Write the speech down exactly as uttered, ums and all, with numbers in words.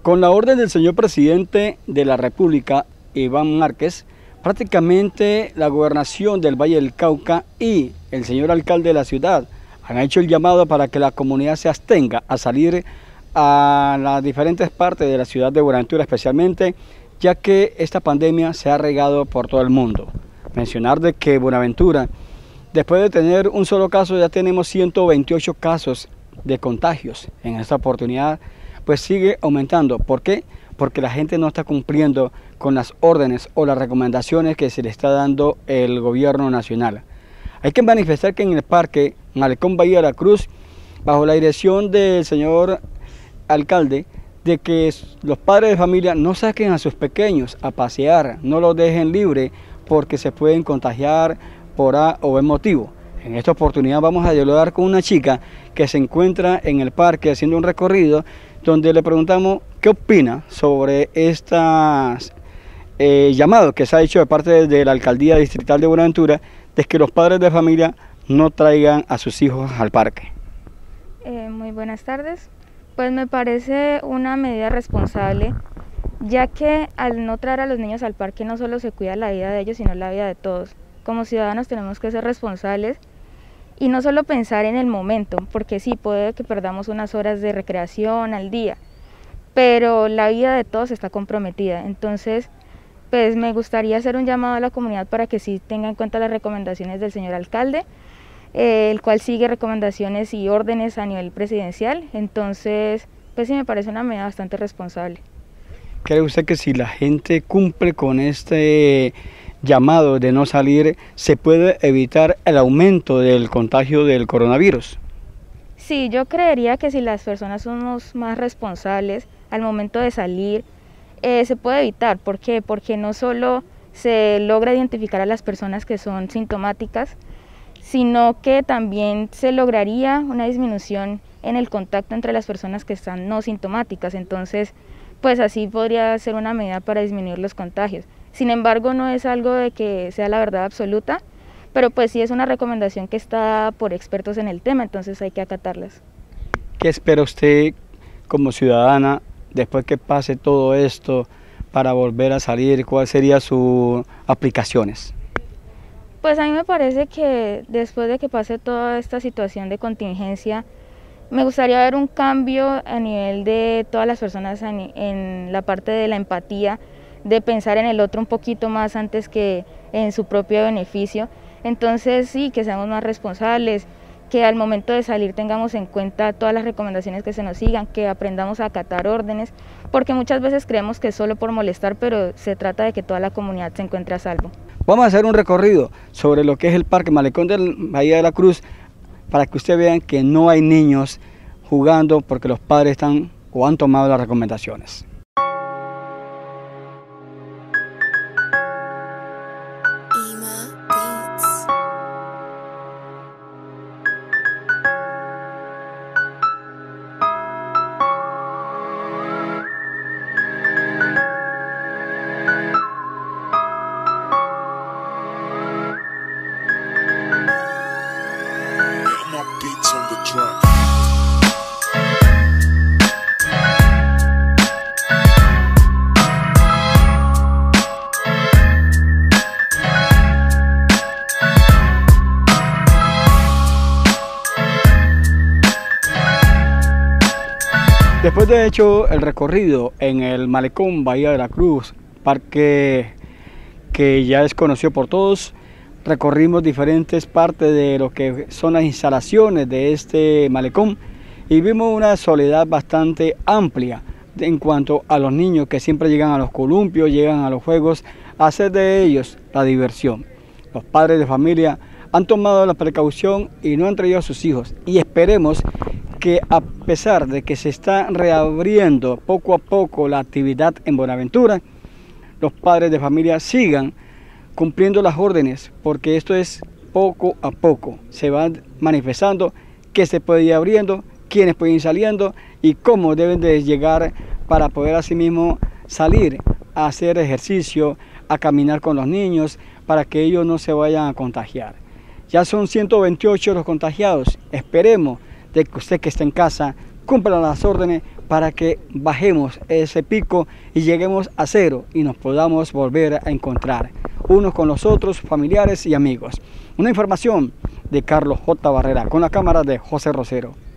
Con la orden del señor presidente de la República, Iván Márquez, prácticamente la gobernación del Valle del Cauca y el señor alcalde de la ciudad han hecho el llamado para que la comunidad se abstenga a salir a las diferentes partes de la ciudad de Buenaventura especialmente, ya que esta pandemia se ha regado por todo el mundo. Mencionar de que Buenaventura, después de tener un solo caso, ya tenemos ciento veintiocho casos de contagios. En esta oportunidad pues sigue aumentando. ¿Por qué? Porque la gente no está cumpliendo con las órdenes o las recomendaciones que se le está dando el gobierno nacional. Hay que manifestar que en el parque Malecón Bahía de la Cruz, bajo la dirección del señor alcalde, de que los padres de familia no saquen a sus pequeños a pasear, no los dejen libre porque se pueden contagiar por A o B motivo. En esta oportunidad vamos a dialogar con una chica que se encuentra en el parque haciendo un recorrido, donde le preguntamos qué opina sobre estos eh, llamados que se ha hecho de parte de la Alcaldía Distrital de Buenaventura de que los padres de familia no traigan a sus hijos al parque. Eh, muy buenas tardes. Pues me parece una medida responsable, ya que al no traer a los niños al parque no solo se cuida la vida de ellos, sino la vida de todos. Como ciudadanos tenemos que ser responsables y no solo pensar en el momento, porque sí, puede que perdamos unas horas de recreación al día, pero la vida de todos está comprometida. Entonces, pues me gustaría hacer un llamado a la comunidad para que sí tenga en cuenta las recomendaciones del señor alcalde, eh, el cual sigue recomendaciones y órdenes a nivel presidencial. Entonces, pues sí me parece una medida bastante responsable. ¿Cree usted que si la gente cumple con este llamado de no salir, se puede evitar el aumento del contagio del coronavirus? Sí, yo creería que si las personas somos más responsables al momento de salir, eh, se puede evitar. ¿Por qué? Porque no solo se logra identificar a las personas que son sintomáticas, sino que también se lograría una disminución en el contacto entre las personas que están no sintomáticas. Entonces, pues así podría ser una medida para disminuir los contagios. Sin embargo, no es algo de que sea la verdad absoluta, pero pues sí es una recomendación que está dada por expertos en el tema, entonces hay que acatarlas. ¿Qué espera usted como ciudadana después que pase todo esto para volver a salir? ¿Cuáles serían sus aplicaciones? Pues a mí me parece que después de que pase toda esta situación de contingencia, me gustaría ver un cambio a nivel de todas las personas en la parte de la empatía, de pensar en el otro un poquito más antes que en su propio beneficio. Entonces sí, que seamos más responsables, que al momento de salir tengamos en cuenta todas las recomendaciones que se nos sigan, que aprendamos a acatar órdenes, porque muchas veces creemos que es solo por molestar, pero se trata de que toda la comunidad se encuentre a salvo. Vamos a hacer un recorrido sobre lo que es el Parque Malecón del Bahía de la Cruz, para que ustedes vean que no hay niños jugando porque los padres están o han tomado las recomendaciones. Después de hecho el recorrido en el Malecón Bahía de la Cruz, parque que ya es conocido por todos, recorrimos diferentes partes de lo que son las instalaciones de este malecón y vimos una soledad bastante amplia en cuanto a los niños que siempre llegan a los columpios, llegan a los juegos, a hacer de ellos la diversión. Los padres de familia han tomado la precaución y no han traído a sus hijos, y esperemos que a pesar de que se está reabriendo poco a poco la actividad en Buenaventura, los padres de familia sigan cumpliendo las órdenes, porque esto es poco a poco, se va manifestando que se puede ir abriendo, quiénes pueden ir saliendo y cómo deben de llegar para poder asimismo salir a hacer ejercicio, a caminar con los niños, para que ellos no se vayan a contagiar. Ya son ciento veintiocho los contagiados, esperemos de que usted que está en casa cumplan las órdenes para que bajemos ese pico y lleguemos a cero y nos podamos volver a encontrar unos con los otros, familiares y amigos. Una información de Carlos J. Barrera con la cámara de José Rosero.